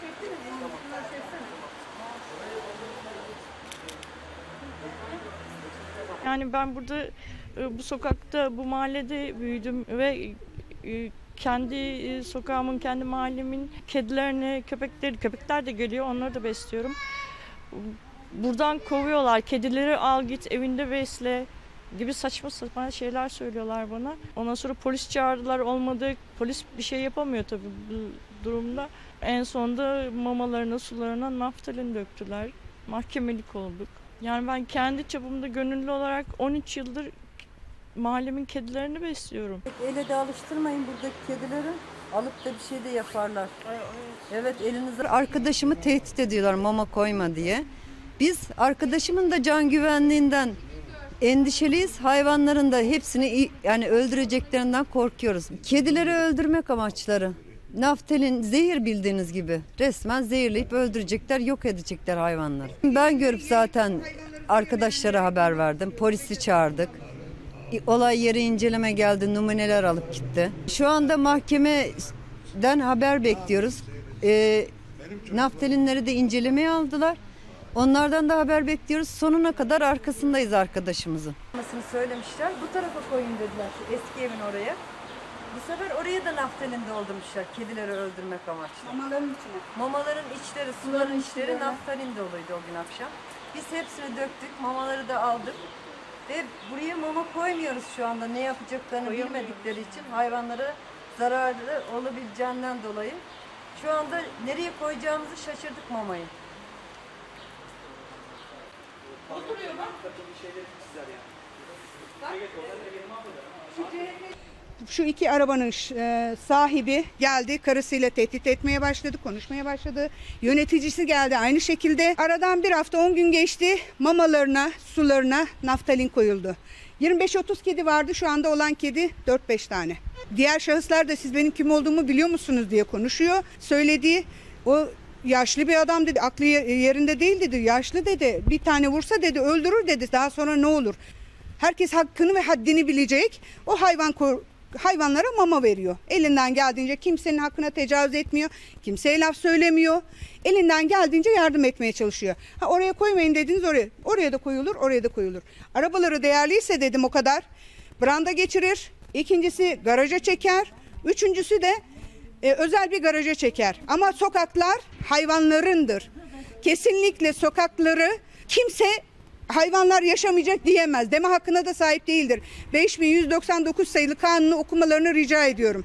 Yani ben burada bu sokakta, bu mahallede büyüdüm ve kendi sokağımın, kendi mahallemin kedilerini, köpekler de geliyor, onları da besliyorum. Buradan kovuyorlar, kedileri al git evinde besle gibi saçma sapan şeyler söylüyorlar bana. Ondan sonra polis çağırdılar, olmadı. Polis bir şey yapamıyor tabii bu durumda. En sonunda mamalarına, sularına naftalin döktüler. Mahkemelik olduk. Yani ben kendi çapımda gönüllü olarak 13 yıldır mahallemin kedilerini besliyorum. Ele de alıştırmayın buradaki kedileri. Alıp da bir şey de yaparlar. Evet, elinizde. Arkadaşımı tehdit ediyorlar mama koyma diye. Biz arkadaşımın da can güvenliğinden endişeliyiz. Hayvanların da hepsini yani öldüreceklerinden korkuyoruz. Kedileri öldürmek amaçları. Naftalin zehir bildiğiniz gibi. Resmen zehirleyip öldürecekler, yok edecekler hayvanları. Ben görüp zaten arkadaşlara haber verdim. Polisi çağırdık. Olay yeri inceleme geldi, numuneler alıp gitti. Şu anda mahkemeden haber bekliyoruz. Naftalinleri de incelemeye aldılar. Onlardan da haber bekliyoruz. Sonuna kadar arkasındayız arkadaşımızın. Söylemişler, bu tarafa koyun dediler, eski evin oraya. Bu sefer oraya da naftalin doldurmuşlar, kedileri öldürmek amaçlı. Mamaların içine. Mamaların içleri, suların içleri naftalin doluydu o gün akşam. Biz hepsini döktük, mamaları da aldık. Ve buraya mama koymuyoruz şu anda, ne yapacaklarını bilmedikleri için, hayvanlara zararlı olabileceğinden dolayı. Şu anda nereye koyacağımızı şaşırdık mamayı. Oturuyor bak. Şu iki arabanın sahibi geldi, karısıyla tehdit etmeye başladı, konuşmaya başladı. Yöneticisi geldi aynı şekilde. Aradan bir hafta 10 gün geçti, mamalarına, sularına naftalin koyuldu. 25-30 kedi vardı, şu anda olan kedi 4-5 tane. Diğer şahıslar da siz benim kim olduğumu biliyor musunuz diye konuşuyor. Söylediği o yaşlı bir adam dedi, aklı yerinde değil dedi, yaşlı dedi, bir tane vursa dedi öldürür dedi, daha sonra ne olur? Herkes hakkını ve haddini bilecek, o hayvanlara mama veriyor. Elinden geldiğince kimsenin hakkına tecavüz etmiyor, kimseye laf söylemiyor. Elinden geldiğince yardım etmeye çalışıyor. Oraya koymayın dediniz, oraya da koyulur, oraya da koyulur. Arabaları değerliyse dedim o kadar, branda geçirir. İkincisi garaja çeker. Üçüncüsü de özel bir garaja çeker. Ama sokaklar hayvanlarındır. Kesinlikle sokakları kimse hayvanlar yaşamayacak diyemez. Deme hakkına da sahip değildir. 5199 sayılı kanunu okumalarını rica ediyorum.